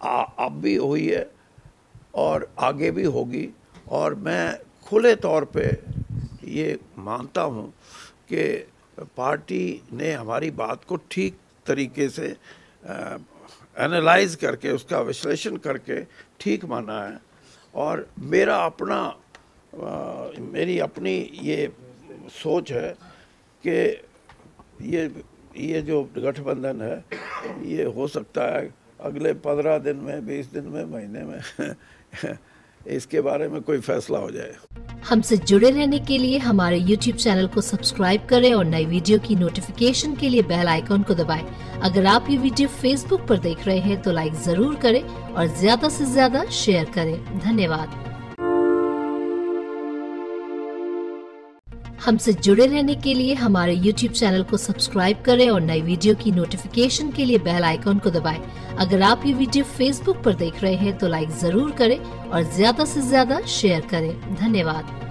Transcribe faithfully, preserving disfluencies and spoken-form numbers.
अब भी हुई है और आगे भी होगी। और मैं खुले तौर पे ये मानता हूँ कि पार्टी ने हमारी बात को ठीक तरीके से एनालाइज करके, उसका विश्लेषण करके ठीक माना है। और मेरा अपना आ, मेरी अपनी ये सोच है कि ये ये जो गठबंधन है ये हो सकता है अगले पंद्रह दिन में, बीस दिन में, महीने में इसके बारे में कोई फैसला हो जाए। हमसे जुड़े रहने के लिए हमारे यूट्यूब चैनल को सब्सक्राइब करें और नई वीडियो की नोटिफिकेशन के लिए बेल आइकॉन को दबाएं। अगर आप ये वीडियो फेसबुक पर देख रहे हैं तो लाइक जरूर करें और ज्यादा से ज्यादा शेयर करें। धन्यवाद। हमसे जुड़े रहने के लिए हमारे यूट्यूब चैनल को सब्सक्राइब करें और नई वीडियो की नोटिफिकेशन के लिए बेल आइकॉन को दबाएं। अगर आप ये वीडियो फेसबुक पर देख रहे हैं तो लाइक जरूर करें और ज्यादा से ज्यादा शेयर करें। धन्यवाद।